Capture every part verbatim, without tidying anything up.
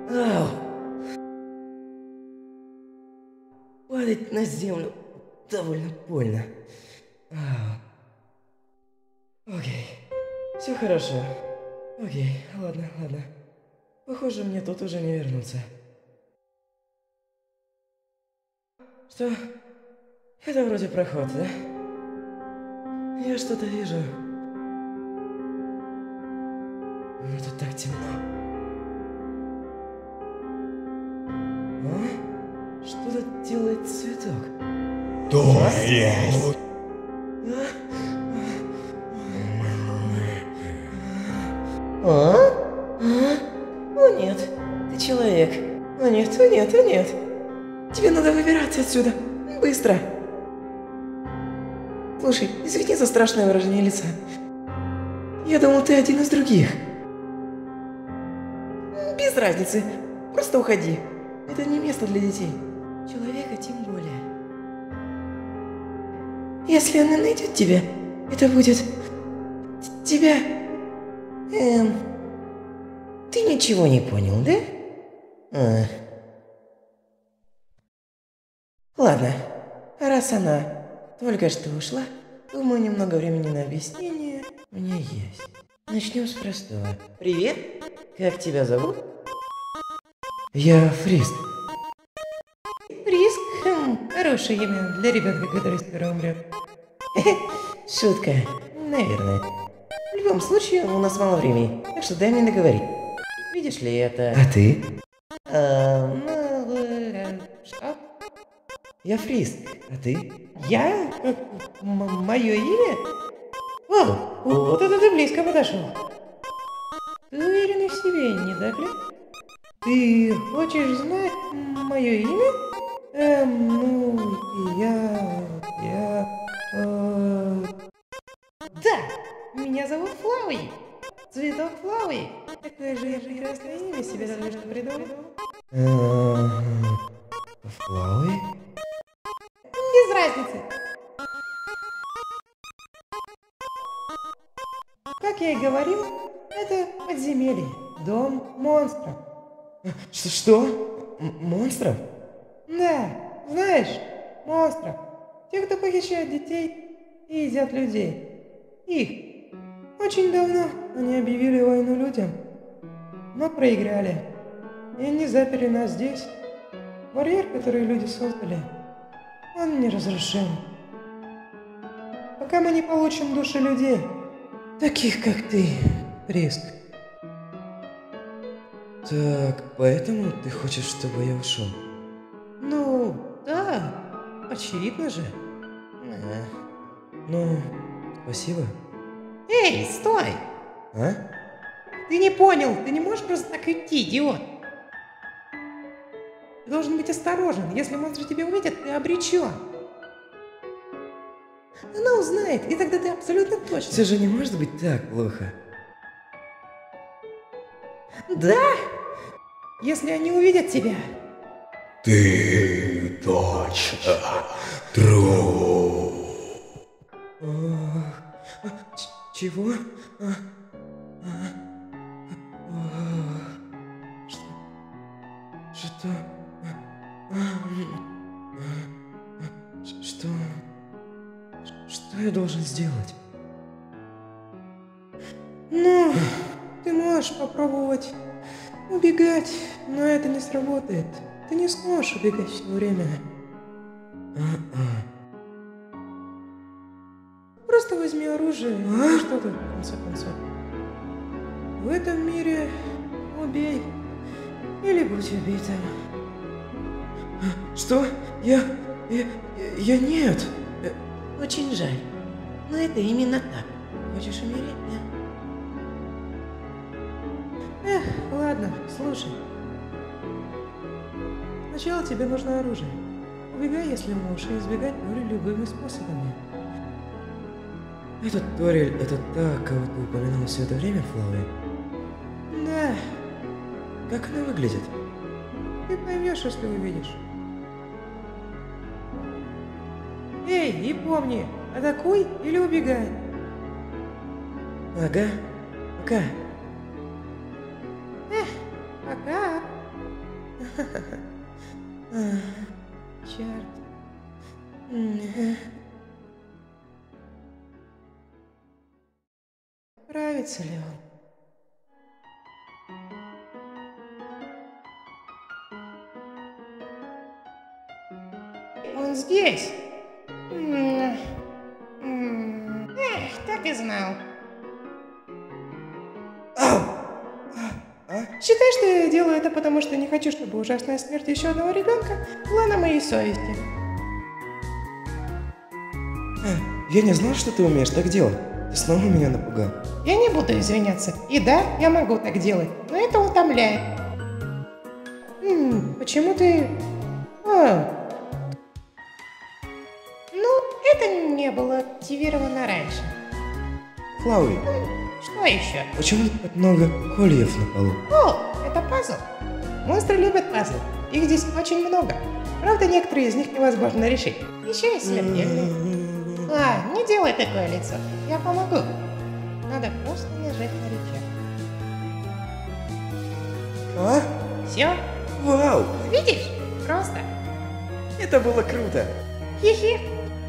Ау. Падать на землю довольно больно. Ау. Окей. Все хорошо. Окей, ладно, ладно. Похоже, мне тут уже не вернуться. Что? Это вроде проход, да? Я что-то вижу. Но тут так темно. А? Что тут делает цветок? То есть. А? А? О нет, ты человек. О нет, о нет, о нет. Тебе надо выбираться отсюда. Быстро. Слушай, извини за страшное выражение лица. Я думал, ты один из других. Без разницы. Просто уходи. Это не место для детей. Человека тем более. Если она найдет тебя, это будет... тебя... Эм... Ты ничего не понял, да? А. Ладно, раз она только что ушла, думаю, немного времени на объяснение у меня есть. Начнем с простого. Привет, как тебя зовут? Я Фриск. Фриск? Хм, хорошее имя для ребенка, который скоро умрет. Шутка, наверное. В любом случае, у нас мало времени, так что дай мне договорить. Видишь ли, это... А ты? А, ну, э, что? Я Фриск, а ты? Я? Мое имя? О, вот это ты близко подошел. Ты уверен в себе, не так ли? Ты хочешь знать мое имя? Эм, ну, я... я... Э... Да, меня зовут Флауи. Цветок Флауи. Такое же прекрасное имя себе только что придумал. Флауи? Без разницы. Как я и говорил, это подземелье, дом монстров. Что? Что? М- монстров? Да, знаешь, монстров. Те, кто похищает детей и едят людей. Их. Очень давно они объявили войну людям, но проиграли. И они заперли нас здесь. Барьер, который люди создали, он неразрушим. Пока мы не получим души людей, таких как ты, Фриск. Так, поэтому ты хочешь, чтобы я ушел? Ну, да, очевидно же. А, ну, спасибо. Эй, стой! А? Ты не понял, ты не можешь просто так идти, идиот. Ты должен быть осторожен, если монстры тебя увидят, ты обречен. Она узнает, и тогда ты абсолютно точно. Все же не может быть так плохо. Да? Если они увидят тебя. Ты точно труп. Чего? Что? Что? Что я должен сделать? Ну, ты можешь попробовать убегать, но это не сработает. Ты не сможешь убегать все время. Просто возьми оружие и что ты, в конце концов. В этом мире убей или будь убитым. Что? Я... я... я нет. Очень жаль, но это именно так. Хочешь умереть, да? Эх, ладно, слушай. Сначала тебе нужно оружие. Убегай, если можешь, и избегать боли любыми способами. Этот Торель, это та, кого ты упоминал все это время, Флауи? Да. Как она выглядит? Ты поймешь, если увидишь. Эй, и помни, атакуй или убегай. Ага, пока. Эх, пока. Черт. Нравится ли он? Он здесь. М, м, Эх, так и знал. Считай, что я делаю это, потому что не хочу, чтобы ужасная смерть еще одного ребенка была на моей совести. Я не знал, что ты умеешь так делать. Ты снова меня напугал. Я не буду извиняться. И да, я могу так делать, но это утомляет. М, почему ты... А. Ну, это не было активировано раньше. Флауи, Что еще? почему тут так много кольев на полу? О, это пазл. Монстры любят пазлы. Их здесь очень много. Правда, некоторые из них невозможно решить. Еще и смертельные. А, не делай такое лицо. Я помогу. Надо просто нажать на рычаг. А? Все? Вау! Видишь? Просто. Это было круто! Хи-хи.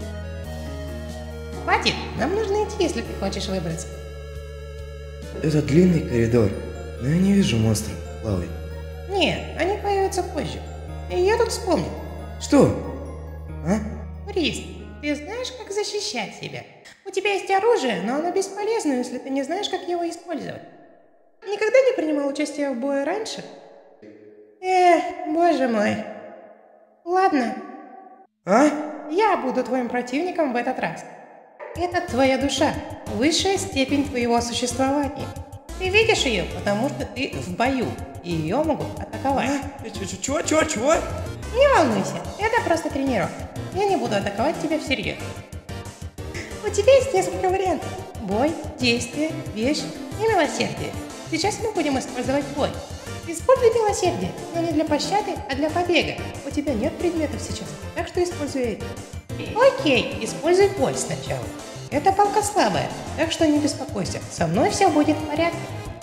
Хватит. Нам нужно идти, если ты хочешь выбраться. Это длинный коридор, но я не вижу монстров, Флауи. Нет, они появятся позже. И я тут вспомнил. Что? А? Фриз, ты знаешь, как защищать себя? У тебя есть оружие, но оно бесполезно, если ты не знаешь, как его использовать. Никогда не принимал участие в бое раньше? Эх, боже мой. Ладно, А? я буду твоим противником в этот раз. Это твоя душа, высшая степень твоего существования. Ты видишь ее, потому что ты в бою, и ее могут атаковать. Чё, чё, чё? Не волнуйся, это просто тренировка. Я не буду атаковать тебя всерьез. У тебя есть несколько вариантов. Бой, действие, вещь и милосердие. Сейчас мы будем использовать бой. Используй милосердие, но не для пощады, а для побега. У тебя нет предметов сейчас, так что используй эти. Окей, используй боль сначала. Эта палка слабая, так что не беспокойся. Со мной все будет в порядке.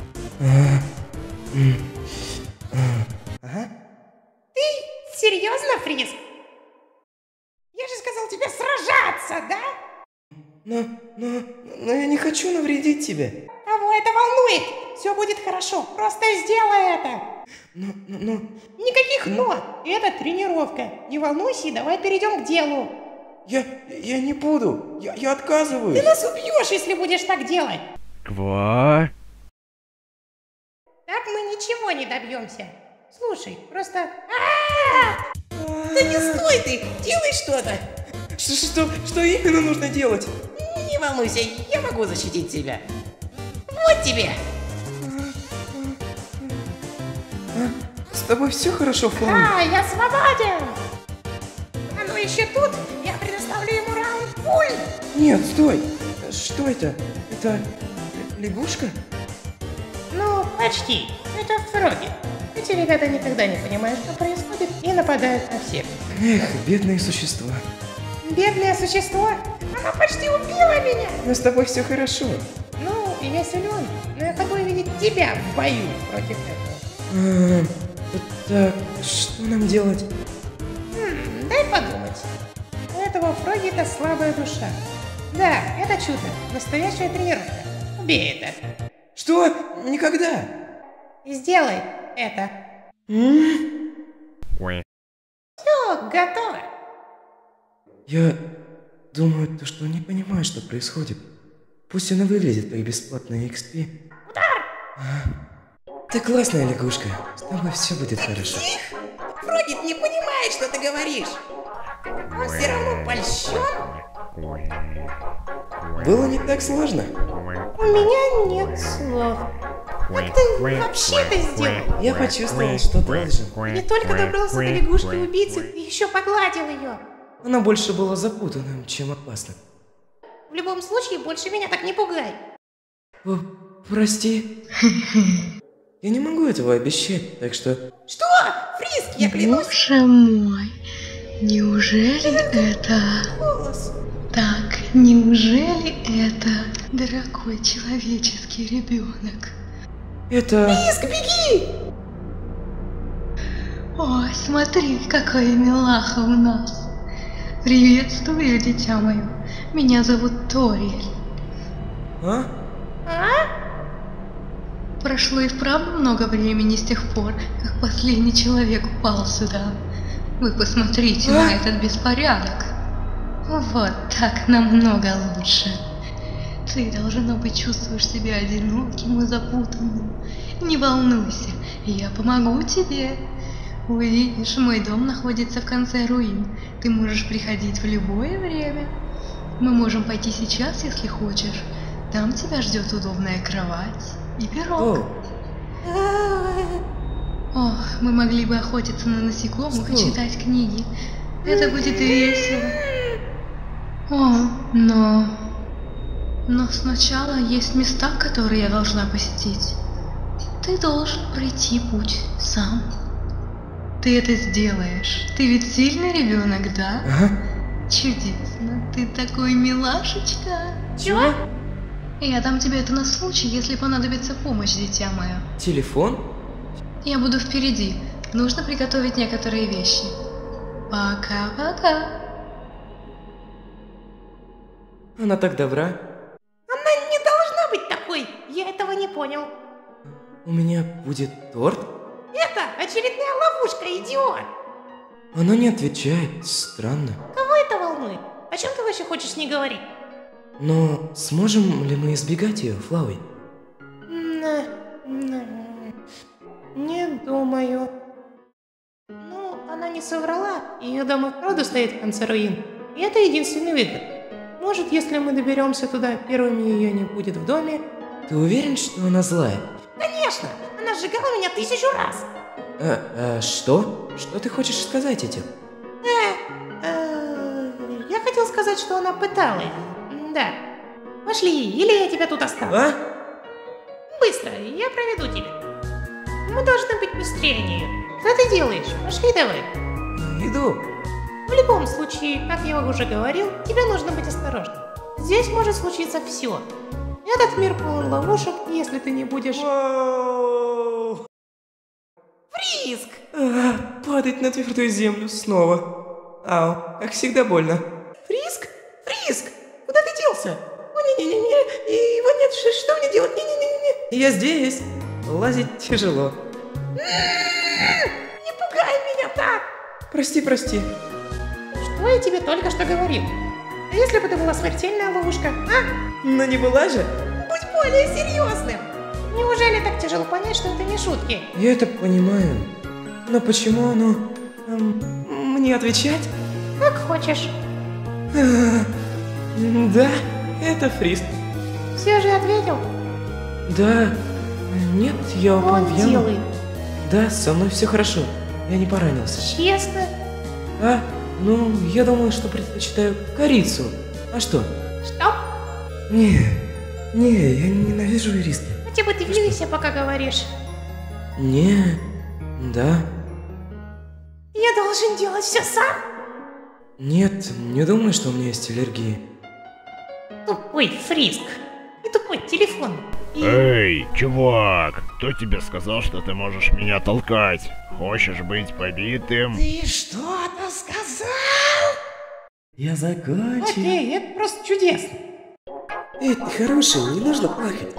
Ага. Ты серьезно, Фриз? Я же сказал тебе сражаться, да? Но, но, но я не хочу навредить тебе. Кого это волнует? Все будет хорошо, просто сделай это. Но, но, но... Никаких «но». Это тренировка. Не волнуйся и давай перейдем к делу. Я, я не буду. Я, я отказываюсь. Ты нас убьешь, если будешь так делать. Ква? Так мы ничего не добьемся. Слушай, просто... А-а-а! Да не стой ты! Делай что-то! Что, что, что именно нужно делать? Не волнуйся, я могу защитить тебя. Вот тебе! С тобой все хорошо, Флауи? А, я свободен! А ну еще тут, я предоставлю ему раунд пуль! Нет, стой! Что это? Это лягушка? Ну, почти. Это фроги. Эти ребята никогда не понимают, что происходит, и нападают на всех. Эх, бедные существа. Бедное существо! Оно почти убило меня! Но с тобой все хорошо. Ну, я силен, но я хочу видеть тебя в бою против этого. А, так, что нам делать? Хм, дай подумать. У этого фроги это слабая душа. Да, это чудо. Настоящая тренировка. Убей это. Что? Никогда! Сделай это. Ква? Все, готово. Я думаю, то, что он не понимает, что происходит. Пусть она выглядит как бесплатная икс пи. Удар! Ты классная лягушка. С тобой все будет хорошо. Фроги не понимает, что ты говоришь. Он все равно польщен. Было не так сложно. У меня нет слов. Как ты вообще это сделал? Я почувствовал, что должен. Ты не только добрался до лягушки-убийцы, ты еще погладил ее. Она больше была запутанным, чем опасным. В любом случае, больше меня так не пугай. О, прости. Я не могу этого обещать, так что... Что? Фриск, я клянусь. Боже мой, неужели это... Голос. Так, неужели это дорогой человеческий ребенок? Это... Фриск, беги! О, смотри, какая милаха у нас. Приветствую, дитя мое. Меня зовут Ториэль. А? Прошло и вправду много времени с тех пор, как последний человек упал сюда. Вы посмотрите на этот беспорядок. Вот так намного лучше. Ты, должно быть, чувствуешь себя одиноким и запутанным. Не волнуйся, я помогу тебе. Увидишь, мой дом находится в конце руин. Ты можешь приходить в любое время. Мы можем пойти сейчас, если хочешь. Там тебя ждет удобная кровать и пирог. О, Ох, мы могли бы охотиться на насекомых и Что? читать книги. Это будет весело. О, но... Но сначала есть места, которые я должна посетить. Ты должен пройти путь сам. Ты это сделаешь. Ты ведь сильный ребенок, да? ага. Чудесно. Ты такой милашечка. Чего? Я дам тебе это на случай, если понадобится помощь, дитя мое. Телефон? Я буду впереди. Нужно приготовить некоторые вещи. Пока-пока. Она так добра. Она не должна быть такой. Я этого не понял. У меня будет торт? Это очередная ловушка, идиот. Она не отвечает. Странно. Кого это волнует? О чем ты вообще хочешь с ней говорить? Но сможем ли мы избегать ее, Флауи? На- на- Не думаю. Ну, она не соврала. Ее дом и вправду стоит в конце руин. И это единственный выход. Может, если мы доберемся туда, первыми ее не будет в доме. Ты уверен, что она злая? Конечно! Она сжигала меня тысячу раз. А, а что? Что ты хочешь сказать этим? Э, э, я хотел сказать, что она пыталась. Да. Пошли, или я тебя тут оставлю. А? Быстро, я проведу тебя. Мы должны быть быстрее нее. Что ты делаешь? Пошли давай. Иду. В любом случае, как я уже говорил, тебе нужно быть осторожным. Здесь может случиться все. Этот мир полон ловушек, если ты не будешь... Фриск! А, падать на твердую землю снова. Ау, как всегда больно. Фриск? Фриск! Куда ты делся? О, не-не-не-не, его нет, ш- что мне делать? Не-не-не-не. Я здесь. Лазить тяжело. Не пугай меня так! Прости, прости. Что я тебе только что говорил? А если бы это была смертельная ловушка, а? Но не была же? Будь более серьезным! Неужели так тяжело понять, что это не шутки? Я это понимаю. Но почему оно... эм, мне отвечать? Как хочешь. А, да, это Фриск. Все же ответил. Да. Нет, я упал Он в яму. делает. Да, со мной все хорошо. Я не поранился. Честно? А? Ну, я думаю, что предпочитаю корицу. А что? Что? Не, не, я ненавижу риски. Хотя бы ты двигайся, пока говоришь. Не, да. Я должен делать все сам? Нет, не думаю, что у меня есть аллергия. Тупой Фриск. И тупой телефон. И... Эй, чувак, кто тебе сказал, что ты можешь меня толкать? Хочешь быть побитым? Ты что-то сказал? Я закончил. Окей, это просто чудесно. Эй, ты хороший, не нужно плакать.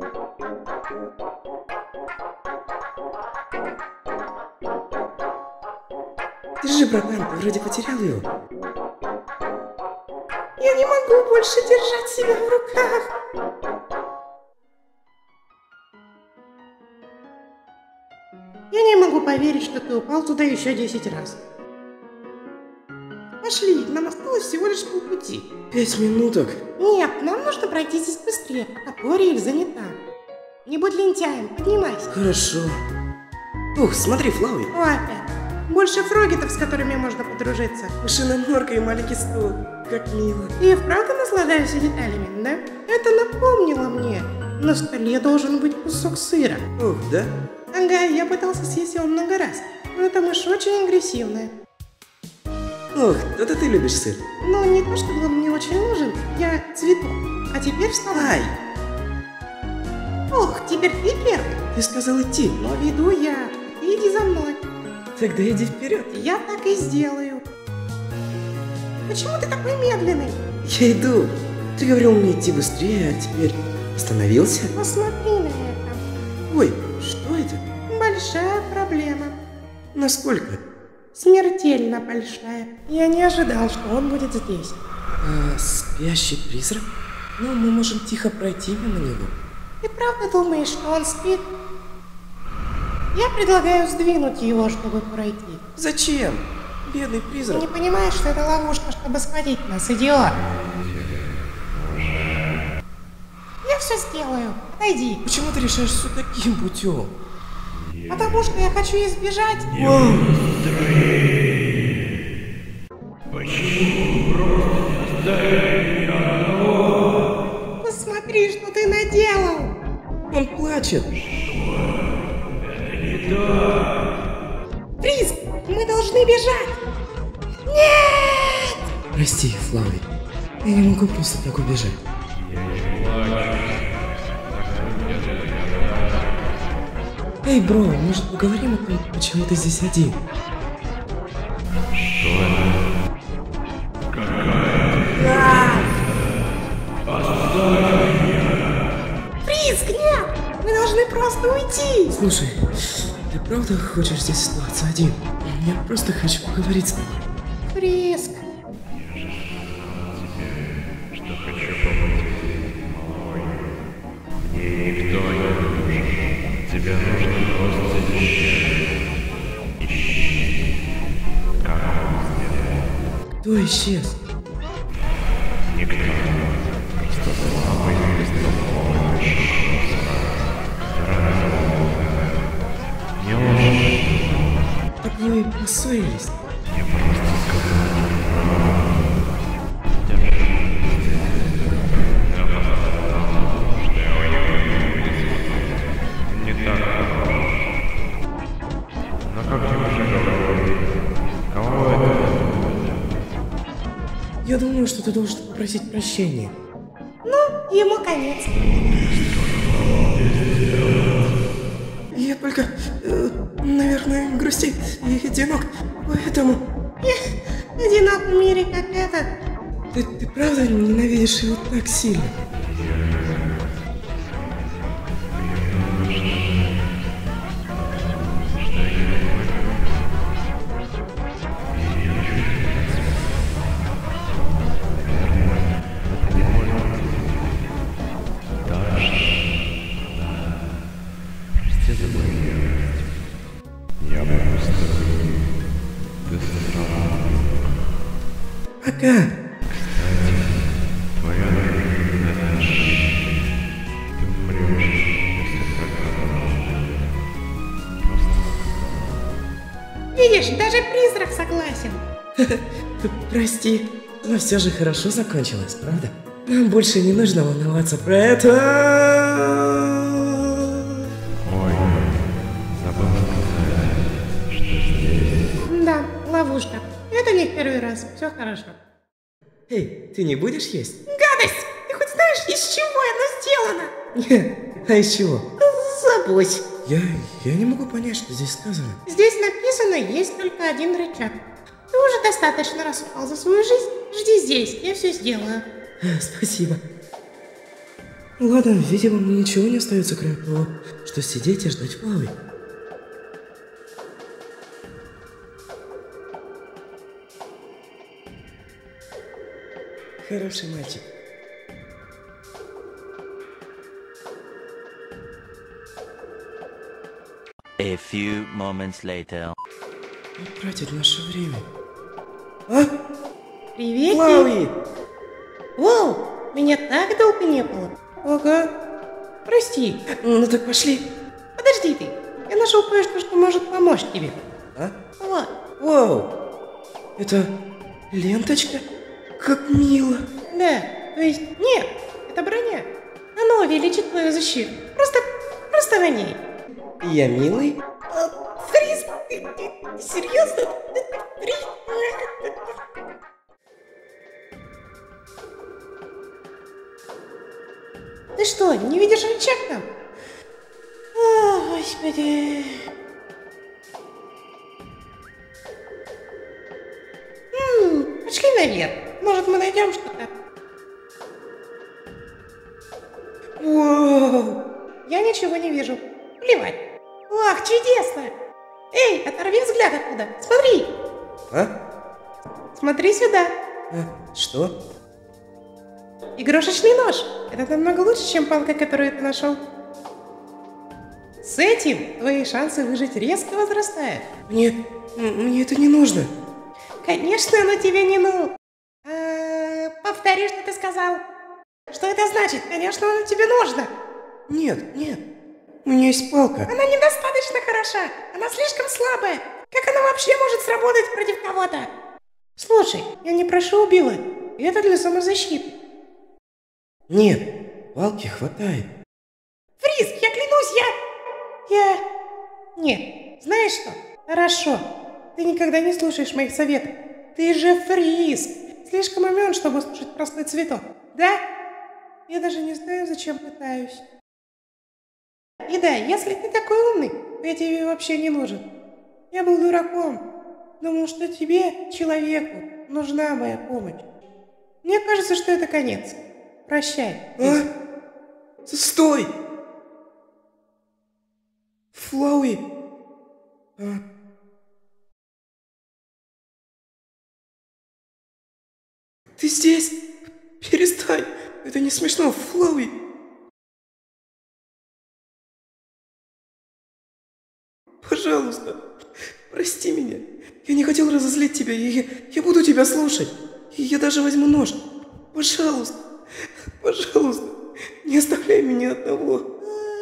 Держи, братан, ты вроде потерял его. Я не могу больше держать себя в руках. Я не могу поверить, что ты упал туда еще десять раз. Пошли, нам осталось всего лишь полпути. Пять минуток. Нет, нам нужно пройти здесь быстрее, а Ториэль занята. Не будь лентяем, поднимайся. Хорошо. Ух, смотри, Флауи. О, опять. Больше фрогетов, с которыми можно подружиться. Машина норка и маленький стул. Как мило. Ты и вправду наслаждаешься деталями, да? Это напомнило мне. На столе должен быть кусок сыра. Ух, да? Ага, я пытался съесть его много раз. Но эта мышь очень агрессивная. Ох, то-то ты любишь сыр. Но не то, чтобы он мне очень нужен. Я цветок. А теперь вставай. Ох, теперь ты первый. Ты сказал идти. Но веду я. Ты иди за мной. Тогда иди вперед. Я так и сделаю. Почему ты такой медленный? Я иду. Ты говорил мне идти быстрее, а теперь остановился? Посмотри на это. Ой, что это? Большая проблема. Насколько? Смертельно большая. Я не ожидал, что он будет здесь. А, спящий призрак? Ну, мы можем тихо пройти мимо него. Ты правда думаешь, что он спит? Я предлагаю сдвинуть его, чтобы пройти. Зачем? Бедный Ты призрак. не понимаешь, что это ловушка, чтобы схватить нас, идиот? Я все сделаю. Отойди. Почему ты решаешь все таким путем? Потому что я хочу избежать. Посмотри, что ты наделал. Он плачет. Фриз, мы должны бежать. Нет! Прости, Флауи. Я не могу просто так убежать. Эй, бро, может поговорим о том, почему ты здесь один? Фриз, нет! Мы должны просто уйти. Слушай, ты правда хочешь здесь оставаться один? Я просто хочу поговорить с тобой. Фриз. Тебе нужно просто исчезнуть. Ищи. Как он сделал? Кто исчез? Никто. Просто слабый бездомный Не ложь. Так вы поссорились? Я просто сказал. Я думаю, что ты должен попросить прощения. Ну, ему конец. Я только, э, наверное, грустит и одинок, поэтому... Одинок в мире, как этот. Ты, ты правда ненавидишь его так сильно? Ага. Твоя жизнь, ты умрешь, если продолжишь. Видишь, даже призрак согласен. Прости, но все же хорошо закончилось, правда? Нам больше не нужно волноваться про это. Ой, забыл сказать, что здесь... Да, ловушка. Это не в первый раз. Все хорошо. Эй, ты не будешь есть? Гадость! Ты хоть знаешь, из чего оно сделано? Нет, а из чего? Забудь. Я, я не могу понять, что здесь сказано. Здесь написано, есть только один рычаг. Ты уже достаточно распал за свою жизнь. Жди здесь, я все сделаю. А, спасибо. Ладно, видимо, мне ничего не остается, кроме того, что сидеть и ждать Флауи. Хороший мальчик. A few moments later. Он тратит наше время. А? Привет. Флауи! Воу, меня так долго не было. Ага. Прости. Ну так пошли. Подожди ты. Я нашел кое-что, что может помочь тебе. А? Вот. Вау! Это ленточка? Как мило. Да, то есть нет, это броня. Она увеличит твою защиту. Просто, просто на ней. Я милый? А, Фриз, ты, ты, ты серьезно? Фриз? Ты что, не видишь рычаг там? О, господи. наверх. Может, мы найдем что-то? Вау! Я ничего не вижу. Плевать. Ах, чудесно! Эй, оторви взгляд оттуда. Смотри! А? Смотри сюда. А, что? Игрушечный нож. Это намного лучше, чем палка, которую ты нашел. С этим твои шансы выжить резко возрастают. Мне... мне это не нужно. Конечно, оно тебе не нужно. А, повтори, что ты сказал. Что это значит? Конечно, оно тебе нужно. Нет, нет. У меня есть палка. Она недостаточно хороша. Она слишком слабая. Как она вообще может сработать против кого-то? Слушай, я не прошу убивать. Это для самозащиты. Нет, палки хватает. Фриз, я клянусь, я... Я... Нет, знаешь что? Хорошо. Ты никогда не слушаешь моих советов. Ты же Фриз. Слишком умен, чтобы слушать простой цветок. Да? Я даже не знаю, зачем пытаюсь. И да, если ты такой умный, то я тебе вообще не нужен. Я был дураком. Думал, что тебе, человеку, нужна моя помощь. Мне кажется, что это конец. Прощай. А? Стой! Флауи! А... Ты здесь? Перестань! Это не смешно, Флауи! Пожалуйста, прости меня. Я не хотел разозлить тебя, и я, я буду тебя слушать. И я даже возьму нож. Пожалуйста, пожалуйста, не оставляй меня одного.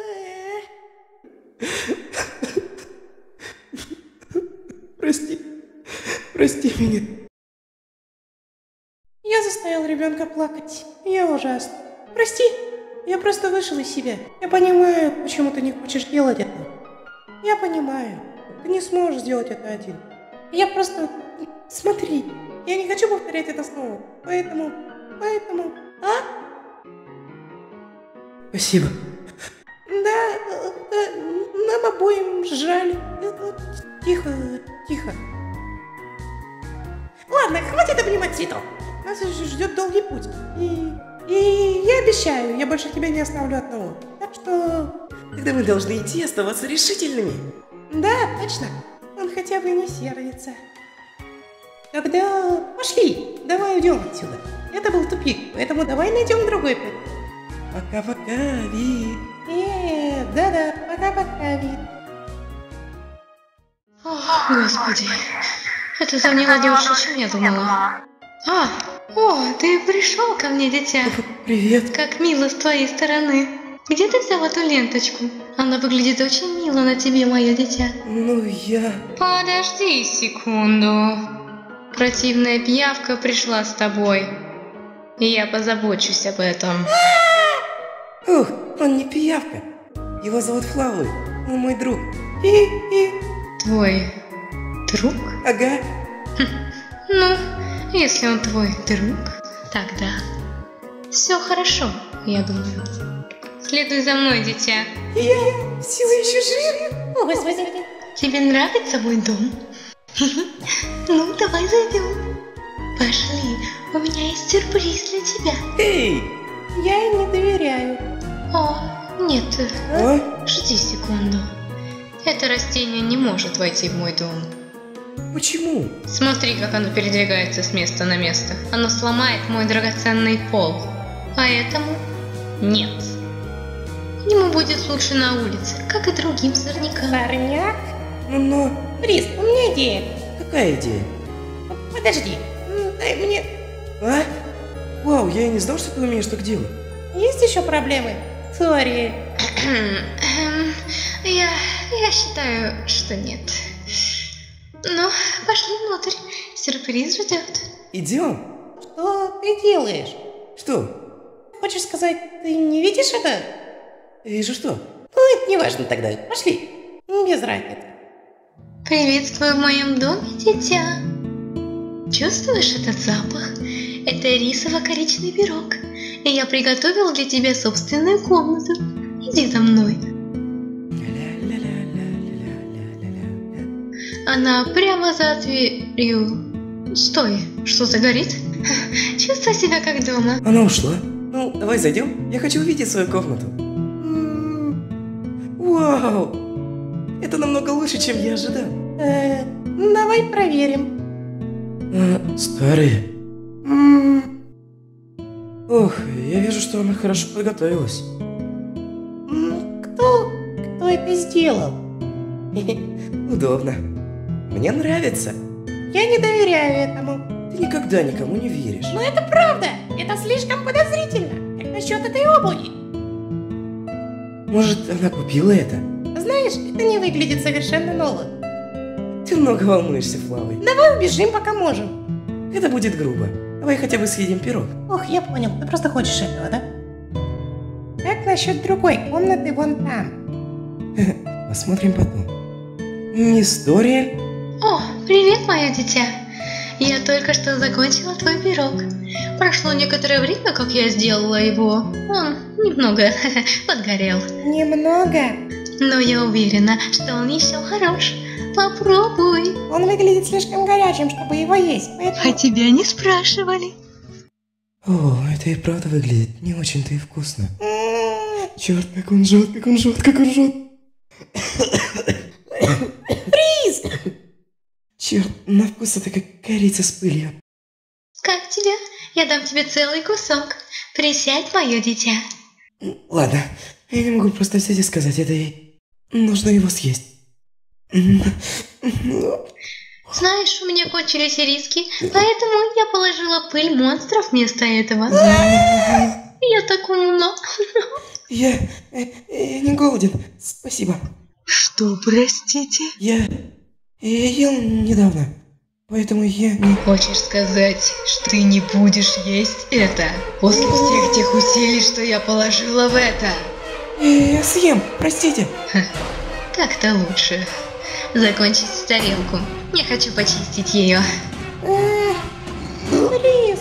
Прости, прости меня. Я заставил ребенка плакать. Я ужасно. Прости, я просто вышел из себя. Я понимаю, почему ты не хочешь делать это. Я понимаю, ты не сможешь сделать это один. Я просто... Смотри, я не хочу повторять это снова. Поэтому... Поэтому... А? Спасибо. Да, да, нам обоим жаль. Тихо, тихо. Ладно, хватит обнимать цветок. Нас еще ждет долгий путь. И... И я обещаю, я больше тебя не оставлю одного. Так что... Тогда мы должны идти и оставаться решительными. Да, точно. Он хотя бы не сердится. Тогда пошли, давай уйдем отсюда. Это был тупик, поэтому давай найдем другой путь. Пока-пока, Вит. Э, да-да, пока-пока, Вит. О, господи. Это заняло дольше, чем я думала. А, о, ты пришел ко мне, дитя. Привет. Как мило с твоей стороны. Где ты взял эту ленточку? Она выглядит очень мило на тебе, мое дитя. Ну, я... Подожди секунду. Противная пиявка пришла с тобой. И я позабочусь об этом. Ух, он не пиявка. Его зовут Флауи. Он мой друг. И-и... Твой друг? Ага. Ну, если он твой друг, тогда все хорошо, я думаю. Следуй за мной, дитя. Я все еще жив. О, господи. Тебе нравится мой дом? Ну, давай зайдем. Пошли, у меня есть сюрприз для тебя. Эй! Я им не доверяю. О, нет, А? жди секунду. Это растение не может войти в мой дом. Почему? Смотри, как оно передвигается с места на место. Оно сломает мой драгоценный пол. А этому нет. Ему будет лучше на улице, как и другим сорнякам. Сорняк? Ну, но... Фриз, у меня идея. Какая идея? Подожди, дай мне... А? Вау, я и не знал, что ты умеешь так делать. Есть еще проблемы? Сори. Я... я считаю, что нет. Ну, пошли внутрь. Сюрприз ждет. Идем? Что ты делаешь? Что? Хочешь сказать, ты не видишь это? Вижу что? Ну, это не важно тогда. Пошли. Без разницы. Приветствую в моем доме, дитя. Чувствуешь этот запах? Это рисово-коричный пирог. И я приготовила для тебя собственную комнату. Иди за мной. Она прямо за дверью. Стой, что-то горит? Чувствую себя как дома. Она ушла. Ну, давай зайдем. Я хочу увидеть свою комнату. Вау! Это намного лучше, чем я ожидал. Э, давай проверим. А, старые. М, Ох, я вижу, что она хорошо подготовилась. м, Кто, кто это сделал? Удобно. Мне нравится. Я не доверяю этому. Ты никогда никому не веришь. Но это правда. Это слишком подозрительно. Как насчет этой обуви? Может, она купила это? Знаешь, это не выглядит совершенно новым. Ты много волнуешься, Флавой. Давай убежим, пока можем. Это будет грубо. Давай хотя бы съедим пирог. Ох, я понял. Ты просто хочешь этого, да? Как насчет другой комнаты вон там? Посмотрим потом. Мисс Дориэль? О, привет, мое дитя. Я только что закончила твой пирог. Прошло некоторое время, как я сделала его. Он немного подгорел. Немного. Но я уверена, что он еще хорош. Попробуй. Он выглядит слишком горячим, чтобы его есть, поэтому... А тебя не спрашивали. О, это и правда выглядит не очень-то и вкусно. М, Черт, как он жжет, как он жжет, как он жжет. Приз! Черт, на вкус это как корица с пылью. Как тебе? Я дам тебе целый кусок. Присядь, мое дитя. Ладно, я не могу просто взять и сказать это ей. Нужно его съесть. Знаешь, у меня кончились риски, поэтому я положила пыль монстров вместо этого. Я так умна. Я, э, я не голоден, спасибо. Что, простите? Я, я ел недавно, поэтому я не... Хочешь сказать, что ты не будешь есть это? После всех тех усилий, что я положила в это? Я съем, простите. Так-то лучше. Закончить тарелку. Я хочу почистить ее. Эх, Приз!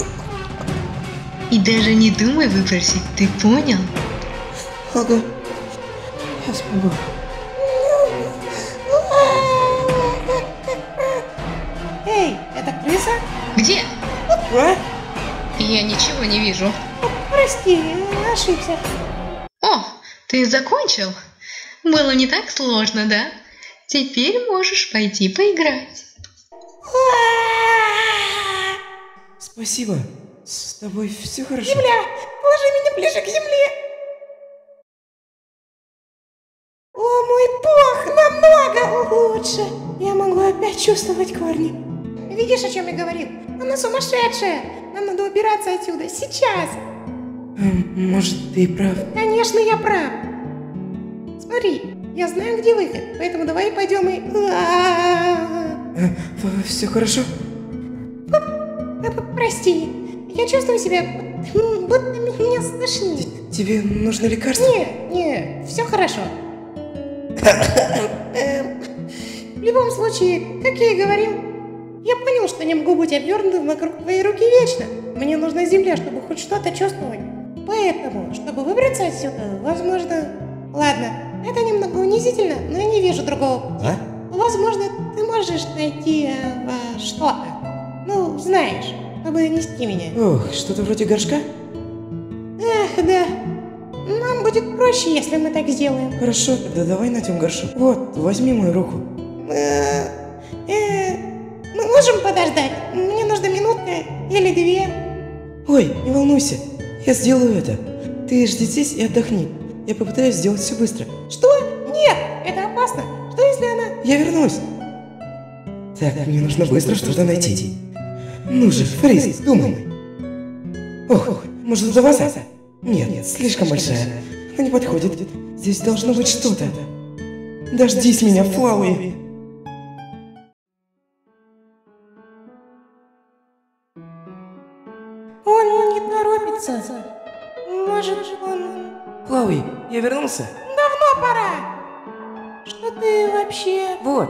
И даже не думай выбросить, ты понял? Ага, я смогу. Эй, это крыса? Где? А? Я ничего не вижу. Прости, ошибся. О, ты закончил? Было не так сложно, да? Теперь можешь пойти поиграть. Спасибо, с тобой все хорошо? Земля, положи меня ближе к земле. О, мой бог, намного лучше. Я могу опять чувствовать корни. Видишь, о чем я говорил? Она сумасшедшая. Нам надо убираться отсюда, сейчас. Эм, может, ты и прав. Конечно, я прав. Смотри, я знаю, где выход, поэтому давай пойдем и... Все хорошо? П- Прости, я чувствую себя, м, будто меня стошнит. Тебе нужно лекарство? Не, не, все хорошо. Эм, В любом случае, как я и говорил, я понял, что не могу быть обернутым вокруг твоей руки вечно. Мне нужна земля, чтобы хоть что-то чувствовать. Поэтому, чтобы выбраться отсюда, возможно... Ладно, это немного унизительно, но я не вижу другого пути. А? Возможно, ты можешь найти э, э, что-то. Ну, знаешь, чтобы нести меня. Ох, что-то вроде горшка? Эх, да. Нам будет проще, если мы так сделаем. Хорошо, тогда давай найдем горшок. Вот, возьми мою руку. Э, э, Мы можем подождать? Мне нужна минутка или две. Ой, не волнуйся, я сделаю это. Ты жди здесь и отдохни. Я попытаюсь сделать все быстро. Что? Нет, это опасно. Что если она... Я вернусь. Так, мне нужно быстро что-то найти. Ну же, Фриз, думай. Ох, может это ваза? Нет, нет, слишком большая. Она не подходит. Здесь должно быть что-то. Дождись меня, Флауи. Он не торопится. Может, он... Флауи, я вернулся. Давно пора. Что ты вообще... Вот.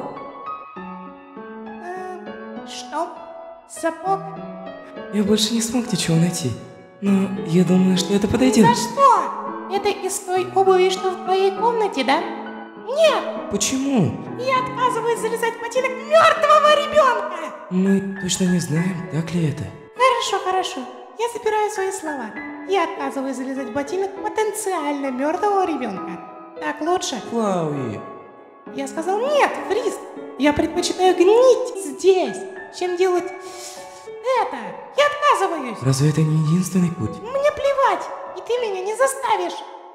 э, Что? Сапог? Я больше не смог ничего найти. Но я думаю, что это подойдет. За что? Это из той обуви, что в твоей комнате, да? Нет, Почему? я отказываюсь залезать в ботинок мертвого ребенка. Мы точно не знаем, так ли это. Хорошо, Хорошо, я собираю свои слова. Я отказываюсь залезать в ботинок потенциально мертвого ребенка. Так лучше? Флауи. Я сказал нет, Фриск. Я предпочитаю гнить здесь, чем делать это. Я отказываюсь. Разве это не единственный путь? Мне плевать, и ты меня не заставишь.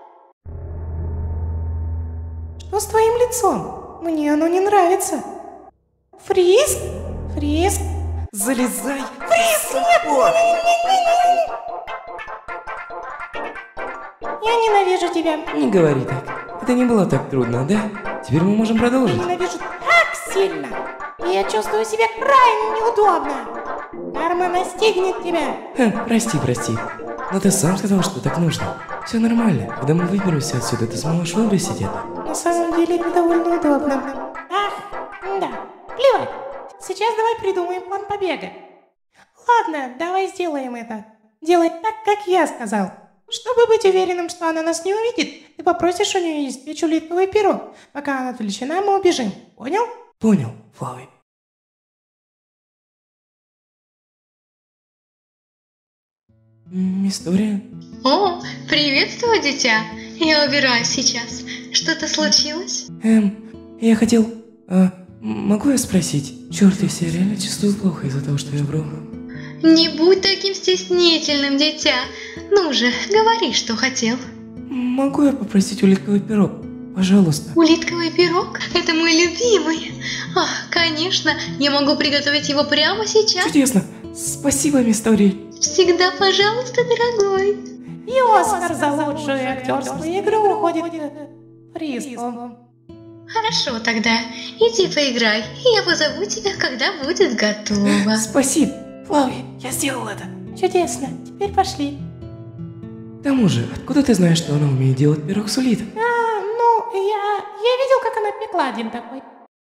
Что с твоим лицом? Мне оно не нравится. Фриск? Фриск? Залезай! Фриск, нет! Не-не-не-не-не-не! Я ненавижу тебя. Не говори так. Это не было так трудно, да? Теперь мы можем Я продолжить. ненавижу так сильно. И я чувствую себя крайне неудобно. Карма настигнет тебя. Ха, прости, прости. Но ты сам сказал, что так нужно. Все нормально. Когда мы выберемся отсюда, ты сможешь выбросить это. На самом деле это довольно удобно. Ах, да. Плевать. Сейчас давай придумаем план побега. Ладно, давай сделаем это. Делай так, как я сказал. Чтобы быть уверенным, что она нас не увидит, ты попросишь у нее испечь улитковый пирог. Пока она отвлечена, мы убежим. Понял? Понял, Флауи. История? О, приветствую, дитя. Я убираюсь сейчас. Что-то случилось? Эм, я хотел... А, могу я спросить? Черт, я себя реально чувствую плохо из-за того, что я вру. Не будь таким стеснительным, дитя. Ну же, говори, что хотел. Могу я попросить улитковый пирог? Пожалуйста. Улитковый пирог? Это мой любимый. Ах, конечно, я могу приготовить его прямо сейчас. Чудесно. Спасибо, мистори. Всегда, пожалуйста, дорогой. И Оскар за лучшую актерскую игру уходит Фриску. Хорошо тогда. Иди поиграй, и я позову тебя, когда будет готово. Спасибо. Флауи, я сделал это. Чудесно. Теперь пошли. К тому же, откуда ты знаешь, что она умеет делать пирог с улиток? А, ну, я... Я видел, как она пекла один такой.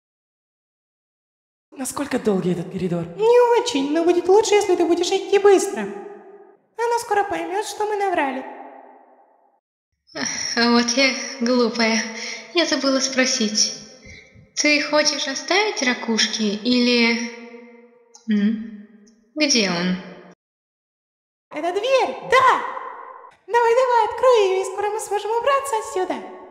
Насколько долгий этот коридор? Не очень, но будет лучше, если ты будешь идти быстро. Она скоро поймет, что мы наврали. Вот я глупая. Я забыла спросить. Ты хочешь оставить ракушки или... М? Где он? Это дверь, да! Давай-давай, открой ее, и скоро мы сможем убраться отсюда.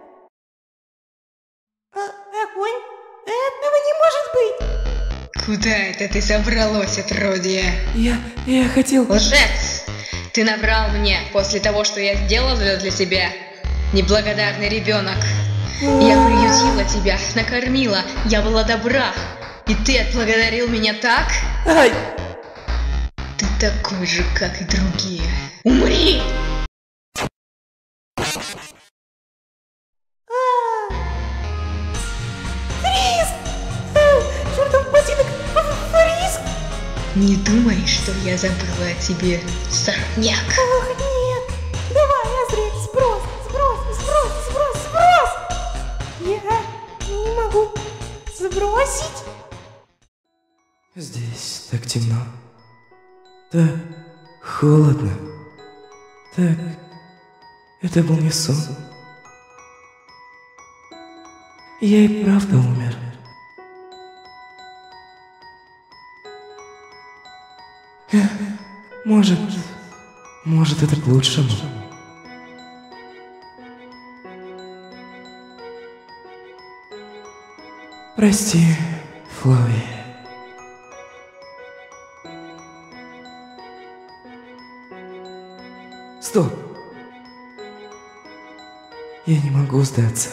А, огонь? Этого не может быть! Куда это ты собралось, отродье? Я... я хотел... Лжец! Ты наврал мне после того, что я сделала для тебя. Неблагодарный ребенок. Я приютила тебя, накормила, я была добра. И ты отблагодарил меня так? Ай! Ты такой же, как и другие. Умри! Фриск! Чертов ботинок! Фриск! Не думай, что я забыла о тебе, сорняк. Ох, нет! Давай, Азриэль, сброс! Сброс! Сброс! Сброс! Сброс! Я не могу сбросить. Здесь так темно. Так холодно. Так... Это был не сон. Я и правда умер. Э, Может... Может, это к лучшему. Прости, Флауи. Стоп! Я не могу сдаться.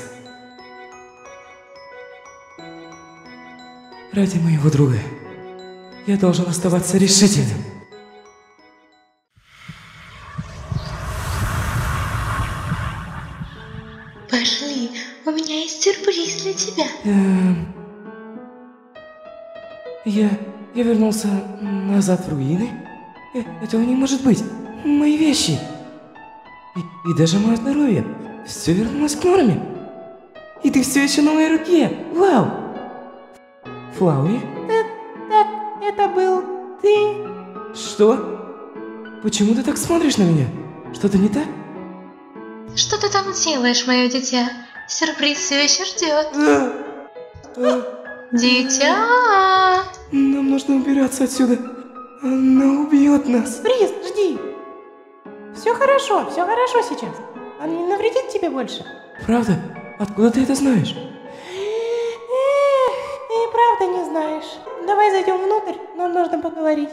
Ради моего друга я должен оставаться решительным. Пошли, у меня есть сюрприз для тебя. Эм... Я... я вернулся назад в руины? Э, этого не может быть. Мои вещи. И, и даже мое здоровье. Все вернулось к норме. И ты все еще на моей руке. Вау! Флауи? Так, это был ты. Что? Почему ты так смотришь на меня? Что-то не так? Что ты там делаешь, мое дитя? Сюрприз все еще ждет. А, а, Дитя! нам нужно убираться отсюда. Она убьет нас. Фриск, хорошо, все хорошо сейчас. Он не навредит тебе больше. Правда? Откуда ты это знаешь? Эх, ты и правда не знаешь. Давай зайдем внутрь, нам нужно поговорить.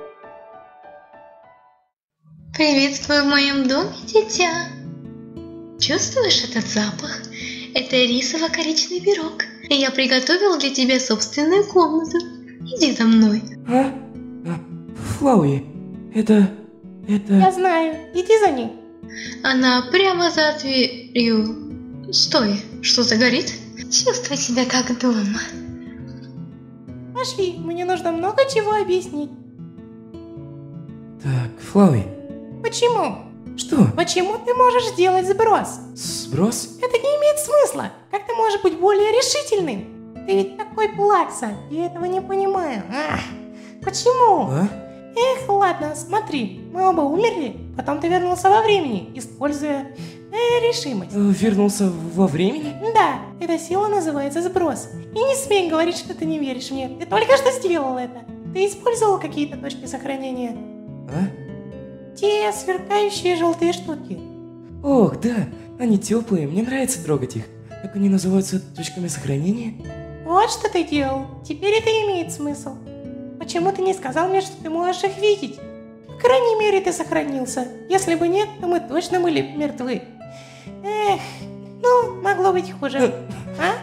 Приветствую в моем доме, дитя. Чувствуешь этот запах? Это рисово-коричный пирог. И я приготовил для тебя собственную комнату. Иди за мной. А? а Флауи, это... это... Я знаю, иди за ней. Она прямо за дверью. Стой, что-то горит? Чувствуй себя как дома. Пошли, мне нужно много чего объяснить. Так, Флауи. Почему? Что? Почему ты можешь сделать сброс? Сброс? Это не имеет смысла. Как ты можешь быть более решительным? Ты ведь такой плакса, я этого не понимаю. Ах, почему? А? Эх, ладно, смотри, мы оба умерли, потом ты вернулся во времени, используя э, решимость. Э, Вернулся во времени? Да, эта сила называется сброс. И не смей говорить, что ты не веришь мне. Ты только что сделал это. Ты использовал какие-то точки сохранения? А? Те сверкающие желтые штуки. Ох, да, они теплые, мне нравится трогать их. Как они называются, точками сохранения? Вот что ты делал. Теперь это имеет смысл. Почему ты не сказал мне, что ты можешь их видеть? По крайней мере, ты сохранился. Если бы нет, то мы точно были мертвы. Эх, ну, могло быть хуже. А?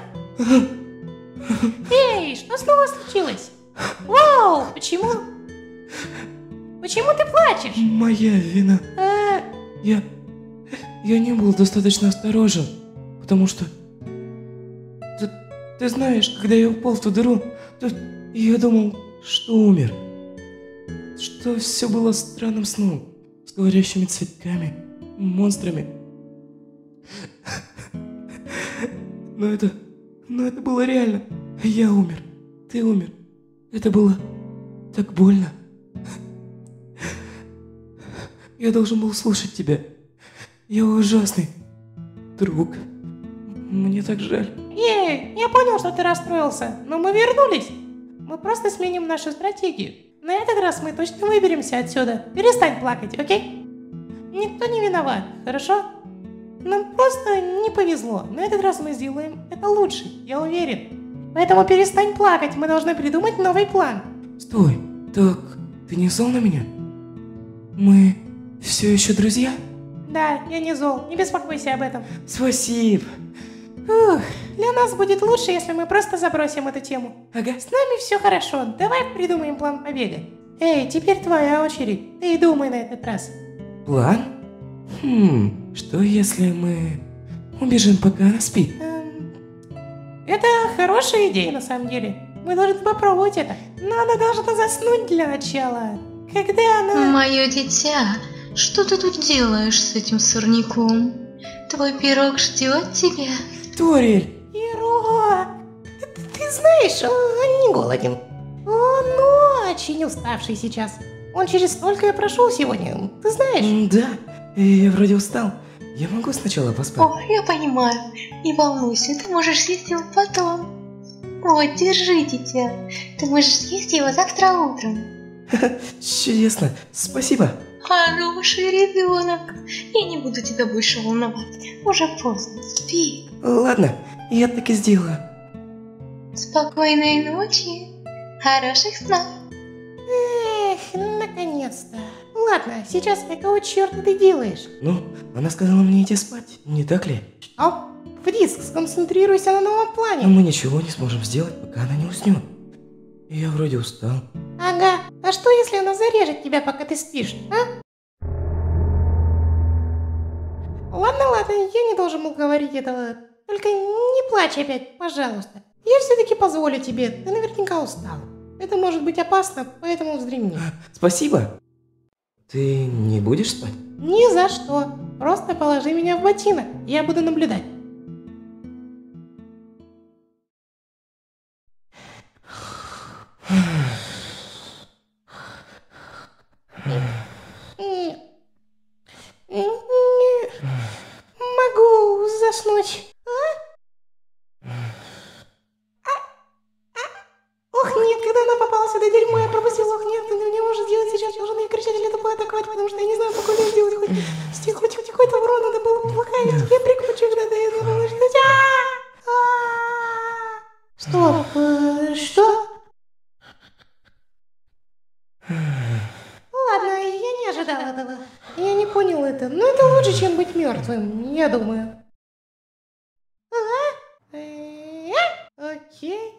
Эй, что снова случилось? Вау, почему? Почему ты плачешь? Моя вина. А, Я... Я не был достаточно осторожен, потому что... Ты, ты знаешь, когда я упал в ту дыру, то я думал, что умер. Что все было странным сном, с говорящими цветками, монстрами. Но это... Но это было реально. Я умер. Ты умер. Это было так больно. Я должен был слушать тебя. Я ужасный друг. Мне так жаль. эй, я понял, что ты расстроился, но мы вернулись. Мы просто сменим нашу стратегию. На этот раз мы точно выберемся отсюда. Перестань плакать, окей? Никто не виноват, хорошо? Нам просто не повезло. На этот раз мы сделаем это лучше, я уверен. Поэтому перестань плакать, мы должны придумать новый план. Стой, так ты не зол на меня? Мы все еще друзья? Да, я не зол, не беспокойся об этом. Спасибо. Ух, для нас будет лучше, если мы просто забросим эту тему. Ага. С нами все хорошо, давай придумаем план побега. Эй, теперь твоя очередь, ты думай на этот раз. План? Хм, что если мы убежим, пока она спит? Эм, это хорошая идея на самом деле. Мы должны попробовать это. Но она должна заснуть для начала. Когда она... Мое дитя, что ты тут делаешь с этим сорняком? Твой пирог ждет тебя. Торель! Пирог! Ты, ты- ты знаешь, он не голоден. Он очень уставший сейчас. Он через столько прошел сегодня, ты знаешь? М, Да, я вроде устал. Я могу сначала поспать? О, я понимаю. Не волнуйся, ты можешь съесть его потом. Вот, держи, дитя. Ты можешь съесть его завтра утром. Чудесно, спасибо. Хороший ребенок. Я не буду тебя больше волновать. Уже поздно. Спи. Ладно, я так и сделаю. Спокойной ночи. Хороших снов. Эх, наконец-то. Ладно, сейчас какого черта ты делаешь? Ну, она сказала мне идти спать, не так ли? О, Фриск, сконцентрируйся на новом Но плане. мы ничего не сможем сделать, пока она не уснет. Я вроде устал. Ага, а что если она зарежет тебя, пока ты спишь, а? Ладно, ладно, я не должен был говорить этого. Только не плачь опять, пожалуйста. Я все-таки позволю тебе, ты наверняка устал. Это может быть опасно, поэтому вздремни. Спасибо. Ты не будешь спать? Ни за что. Просто положи меня в ботинок, я буду наблюдать. М, не могу заснуть. А? А? А? Ох, нет, когда она попала сюда, дерьмо, я пропустила. Ох, нет, ты не можешь сделать сейчас, должен ей кричать или тупо атаковать, потому что я не знаю, как ее сделать. Хоть стих, хоть Э, что? Ладно, я не ожидал этого. Я не понял это, но это лучше, чем быть мертвым, я думаю. Ага. Э, Окей.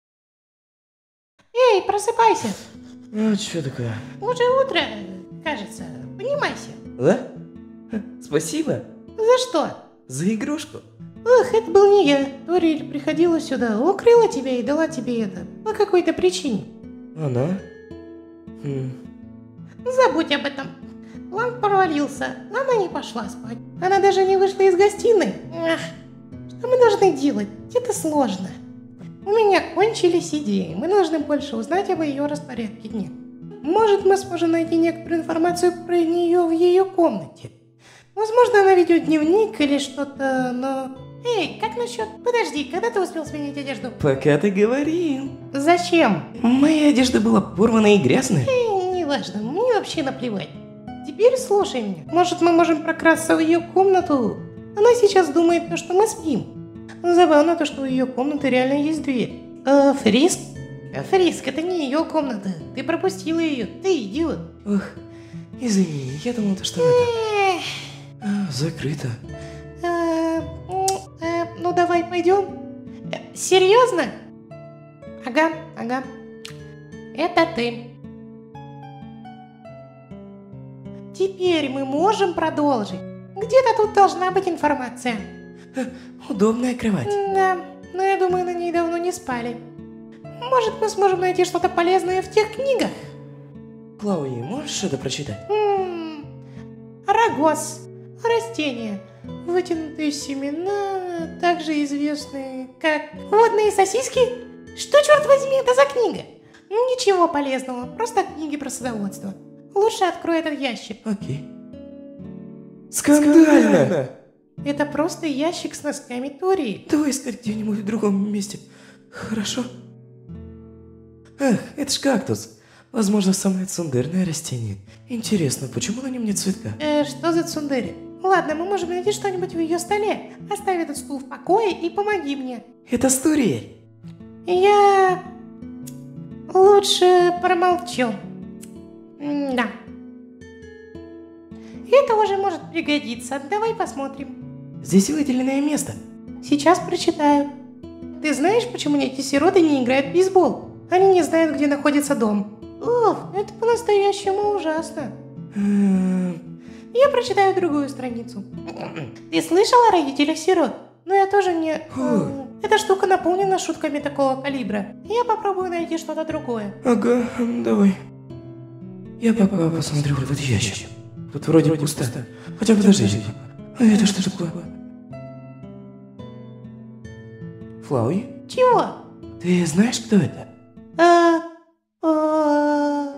Эй, просыпайся. Ну, что такое? Уже утро, кажется. Поднимайся. Да? Спасибо За что? за игрушку. Ах, это был не я. Ториль приходила сюда, укрыла тебя и дала тебе это. По какой-то причине. Она? Хм. Забудь об этом. План провалился. Она не пошла спать. Она даже не вышла из гостиной. Ах, что мы должны делать? Это сложно. У меня кончились идеи. Мы должны больше узнать об ее распорядке дня. Может, мы сможем найти некоторую информацию про нее в ее комнате. Возможно, она ведет дневник или что-то, но... Эй, как насчет... Подожди, когда ты успел сменить одежду? Пока ты говорил. Зачем? Моя одежда была порвана и грязная. Эй, неважно, мне вообще наплевать. Теперь слушай меня. Может, мы можем прокрасться в ее комнату? Она сейчас думает, то, что мы спим. Забавно то, что у ее комнаты реально есть дверь. А, Фриск? А, Фриск, это не ее комната. Ты пропустила ее, ты идиот. Ох, извини, я думал, то, что это... Эх, А, закрыто. а, м, э, ну давай пойдем. Э, Серьезно? Ага, ага. Это ты. Теперь мы можем продолжить. Где-то тут должна быть информация. Удобная кровать. Да, но я думаю, на ней давно не спали. Может, мы сможем найти что-то полезное в тех книгах? Клауи, можешь это прочитать? М, Рогоз. Растения. Вытянутые семена, также известные как водные сосиски. Что, черт возьми, это за книга? Ничего полезного, просто книги про садоводство. Лучше открой этот ящик. Окей. Скандально! Это просто ящик с носками Тории. Давай искать где-нибудь в другом месте. Хорошо? Эх, это ж кактус. Возможно, самое цундерное растение. Интересно, почему на нем нет цветка? Э, что за цундери? Ладно, мы можем найти что-нибудь в ее столе. Оставь этот стул в покое и помоги мне. Это Стуриэль. Я лучше промолчу. Да. Это уже может пригодиться. Давай посмотрим. Здесь выделенное место. Сейчас прочитаю. Ты знаешь, почему эти сироты не играют в бейсбол? Они не знают, где находится дом. Ох, это по-настоящему ужасно. Эм, Я прочитаю другую страницу. Ты слышал о родителях сирот? Но я тоже не... Фу. Эта штука наполнена шутками такого калибра. Я попробую найти что-то другое. Ага, давай. Я пока посмотрю в этот ящик. Тут вроде пусто. Хотя подожди. А это что такое? Флауи, Чего? ты знаешь, кто это? А, а,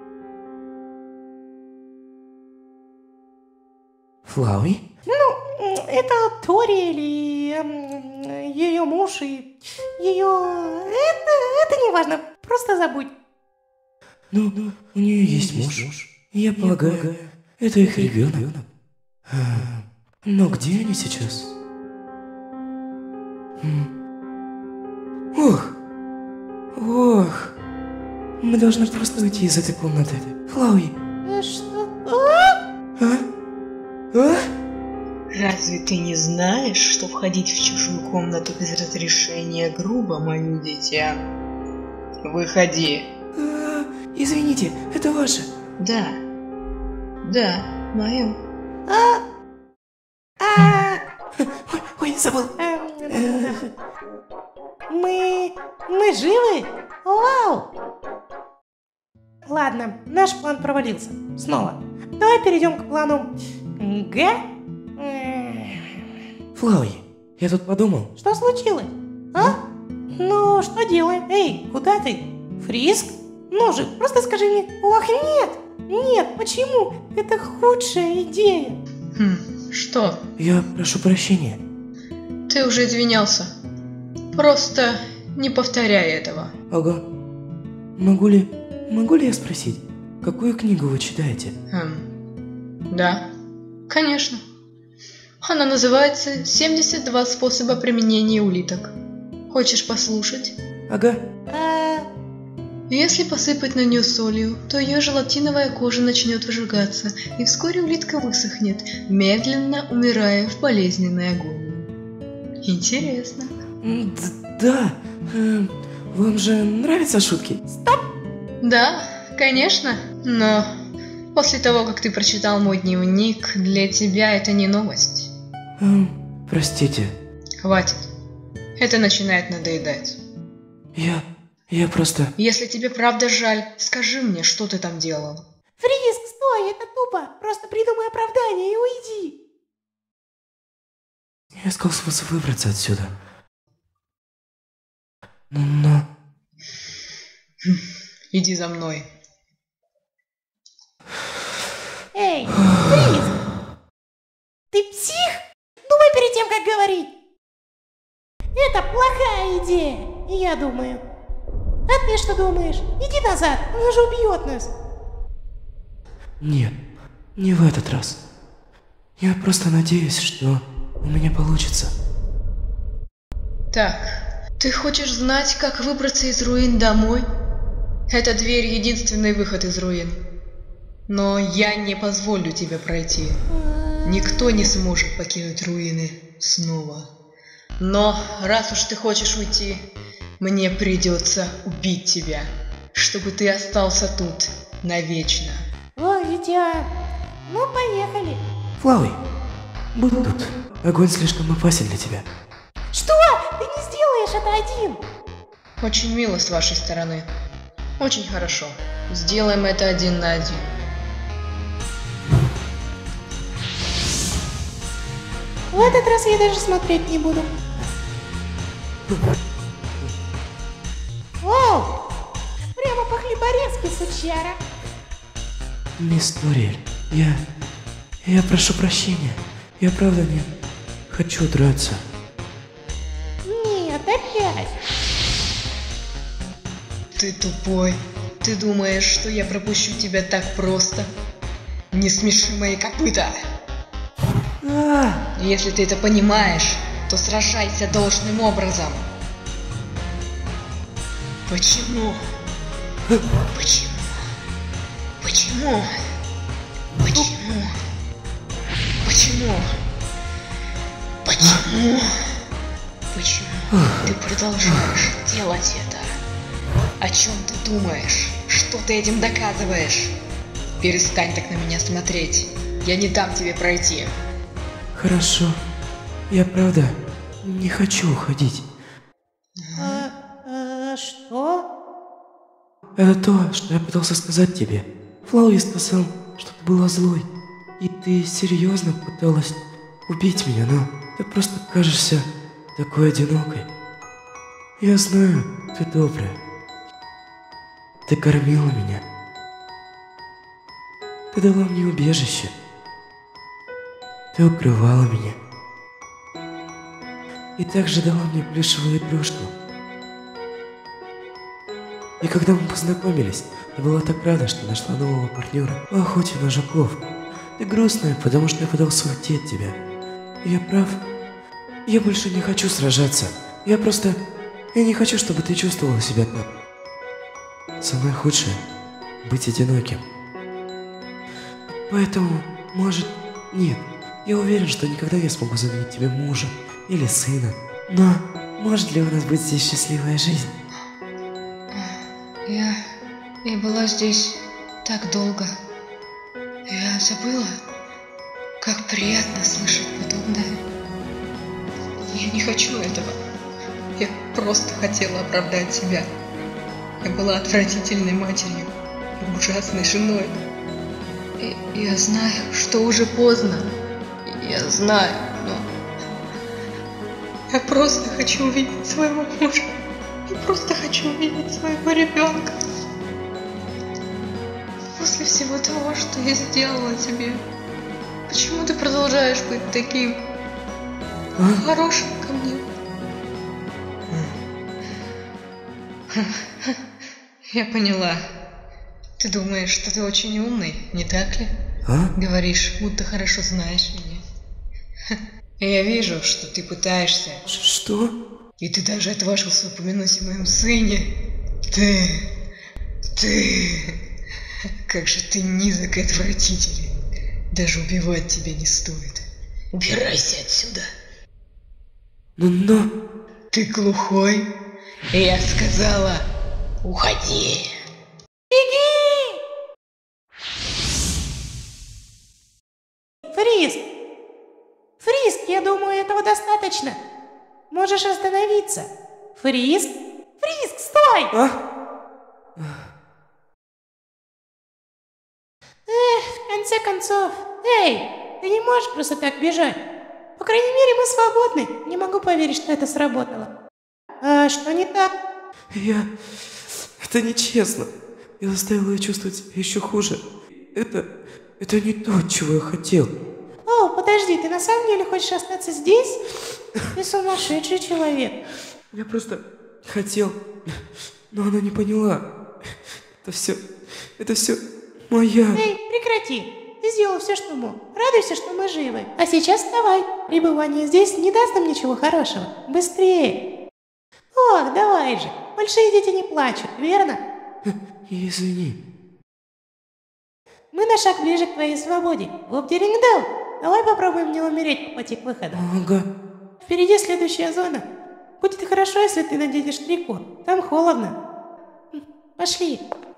Флауи? м, Это Тори или ее муж и ее... Это, это не важно, просто забудь. Ну, у нее есть муж. Я полагаю, это их ребенок. А, Но где они сейчас? М. Ох! Ох! Мы должны просто уйти из этой комнаты. Флауи! Э, Что? А? А? А? Разве ты не знаешь, что входить в чужую комнату без разрешения грубо, мое дитя? Выходи. А, Извините, это ваше. Да. Да, мое. А? Ой, ой, забыл. Эм, Мы... мы живы? Вау! Ладно, наш план провалился. Снова. Давай перейдем к плану Г. М, Флауи, я тут подумал. Что случилось? А? Ну, что делаем? Эй, куда ты? Фриск? Ну же, просто скажи мне. Ох, нет! Нет, почему? Это худшая идея. Хм, что? Я прошу прощения. Ты уже извинялся. Просто не повторяй этого. Ага. Могу ли... Могу ли я спросить, какую книгу вы читаете? Хм. Да, конечно. Она называется «семьдесят два способа применения улиток». Хочешь послушать? Ага. А... Если посыпать на нее солью, то ее желатиновая кожа начнет выжигаться, и вскоре улитка высохнет, медленно умирая в болезненной агонии. Интересно. Д- Да. Эм, Вам же нравятся шутки? Да, конечно, но после того, как ты прочитал мой дневник, для тебя это не новость. Эм, Простите. Хватит. Это начинает надоедать. Я... Я просто... Если тебе правда жаль, скажи мне, что ты там делал. Фриск, стой, это тупо. Просто придумай оправдание и уйди. Я искал способ выбраться отсюда. Но... но... Иди за мной. Эй, Фриск! Ты псих? Думай перед тем, как говорить. Это плохая идея, я думаю. А ты что думаешь? Иди назад, он же убьет нас. Нет, не в этот раз. Я просто надеюсь, что у меня получится. Так, ты хочешь знать, как выбраться из руин домой? Эта дверь — единственный выход из руин. Но я не позволю тебе пройти. Никто не сможет покинуть руины снова. Но раз уж ты хочешь уйти, мне придется убить тебя, чтобы ты остался тут навечно. О, дитя. Ну, поехали. Флауи, будь тут. Огонь слишком опасен для тебя. Что? Ты не сделаешь это один. Очень мило с вашей стороны. Очень хорошо. Сделаем это один на один. В этот раз я даже смотреть не буду. Оу! Прямо по-хлеборезски, сучара. Мисс Ториэль, я... Я прошу прощения. Я правда не хочу драться. Нет, опять. Ты тупой. Ты думаешь, что я пропущу тебя так просто? Не смеши мои копыта. А! Если ты это понимаешь, то сражайся должным образом. Почему? Почему? Почему? Почему? Почему? Почему? Почему ты продолжаешь делать это? О чем ты думаешь? Что ты этим доказываешь? Перестань так на меня смотреть. Я не дам тебе пройти. Хорошо. Я правда не хочу уходить. А, а, что? Это то, что я пытался сказать тебе. Флауи сказал, что ты была злой. И ты серьезно пыталась убить меня, но ты просто кажешься такой одинокой. Я знаю, ты добрая. Ты кормила меня. Ты дала мне убежище. Ты укрывала меня. И также дала мне плюшевую игрушку. И когда мы познакомились, я была так рада, что нашла нового партнера по охоте на жуков. Ты грустная, потому что я пытался уйти от тебя. Я прав. Я больше не хочу сражаться. Я просто... Я не хочу, чтобы ты чувствовала себя так. Самое худшее — быть одиноким. Поэтому, может, нет. Я уверен, что никогда не смогу заменить тебе мужа или сына. Но может ли у нас быть здесь счастливая жизнь? Я... я была здесь так долго. Я забыла, как приятно слышать подобное. Я не хочу этого. Я просто хотела оправдать себя. Я была отвратительной матерью и ужасной женой. И я знаю, что уже поздно. Я знаю, но... Я просто хочу увидеть своего мужа. Я просто хочу увидеть своего ребенка. После всего того, что я сделала тебе, почему ты продолжаешь быть таким А? хорошим ко мне? Я поняла. Ты думаешь, что ты очень умный, не так ли? А? Говоришь, будто хорошо знаешь меня. Я вижу, что ты пытаешься. Ш- Что? И ты даже отважился упомянуть о моем сыне. Ты... Ты... Как же ты низок и отвратителен. Даже убивать тебя не стоит. Убирайся отсюда. Но, но... Ты глухой? Я сказала, уходи. Беги! Фриск! Фриск, я думаю, этого достаточно. Можешь остановиться. Фриск? Фриск, стой! А? Эх, в конце концов. Эй, ты не можешь просто так бежать. По крайней мере, мы свободны. Не могу поверить, что это сработало. А что не так? Я... Это нечестно. Я заставил ее чувствовать себя еще хуже. Это... Это не то, чего я хотел. О, подожди, ты на самом деле хочешь остаться здесь? Ты сумасшедший человек. Я просто хотел... Но она не поняла. Это все... Это все моя... Эй, прекрати. Ты сделал все, что мог. Радуйся, что мы живы. А сейчас вставай. Пребывание здесь не даст нам ничего хорошего. Быстрее. Ох, давай же. Большие дети не плачут, верно? Извини. Мы на шаг ближе к твоей свободе. Воп-деринг-дау. Давай попробуем не умереть по пути к выходу. Ага. Впереди следующая зона. Будет хорошо, если ты наденешь трико. Там холодно. Пошли.